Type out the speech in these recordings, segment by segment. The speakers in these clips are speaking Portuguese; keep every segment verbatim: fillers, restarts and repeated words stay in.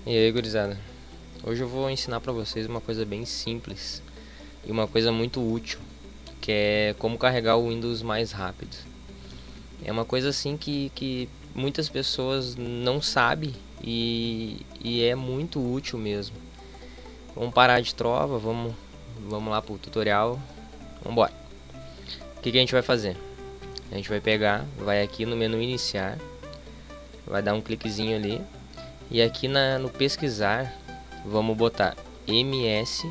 E aí, gurizada? Hoje eu vou ensinar pra vocês uma coisa bem simples e uma coisa muito útil, que é como carregar o Windows mais rápido. É uma coisa assim que, que muitas pessoas não sabem e, e é muito útil mesmo. Vamos parar de trova, vamos, vamos lá pro tutorial. Vambora! O que, que a gente vai fazer? A gente vai pegar, vai aqui no menu iniciar, vai dar um cliquezinho ali. E aqui na, no pesquisar, vamos botar msconfig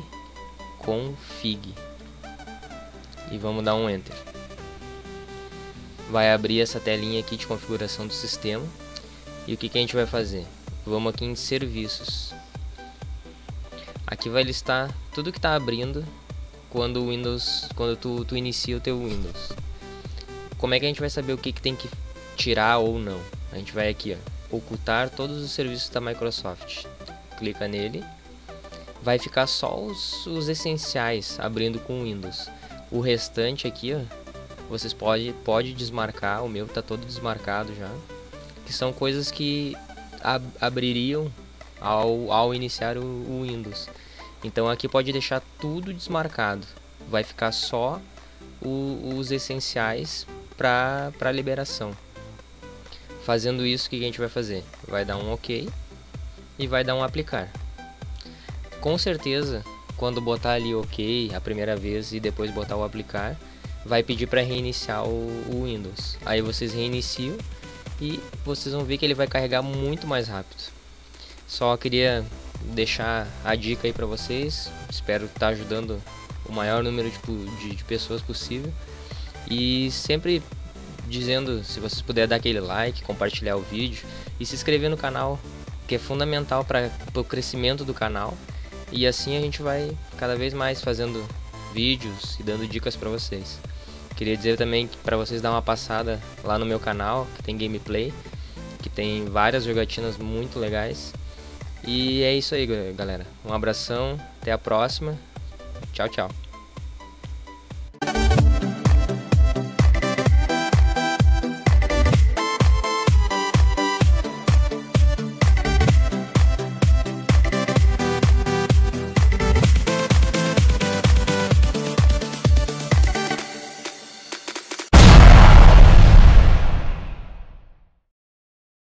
e vamos dar um enter. Vai abrir essa telinha aqui de configuração do sistema. E o que, que a gente vai fazer? Vamos aqui em serviços. Aqui vai listar tudo que está abrindo quando o Windows, quando tu, tu inicia o teu Windows. Como é que a gente vai saber o que, que tem que tirar ou não? A gente vai aqui, ó, ocultar todos os serviços da Microsoft. Clica nele. Vai ficar só os, os essenciais abrindo com o Windows. O restante aqui, ó, vocês podem pode desmarcar. O meu tá todo desmarcado já. Que são coisas que ab abririam ao, ao iniciar o, o Windows. Então aqui pode deixar tudo desmarcado. Vai ficar só o, os essenciais para para liberação. Fazendo isso, o que a gente vai fazer? Vai dar um OK e vai dar um aplicar. Com certeza, quando botar ali OK a primeira vez e depois botar o aplicar, vai pedir para reiniciar o, o Windows. Aí vocês reiniciam e vocês vão ver que ele vai carregar muito mais rápido. Só queria deixar a dica aí para vocês. Espero estar ajudando o maior número de, de, de pessoas possível. E sempre dizendo, se vocês puderem dar aquele like, compartilhar o vídeo e se inscrever no canal, que é fundamental para o crescimento do canal. E assim a gente vai cada vez mais fazendo vídeos e dando dicas para vocês. Queria dizer também que para vocês dar uma passada lá no meu canal, que tem gameplay, que tem várias jogatinas muito legais. E é isso aí, galera. Um abração, até a próxima. Tchau, tchau.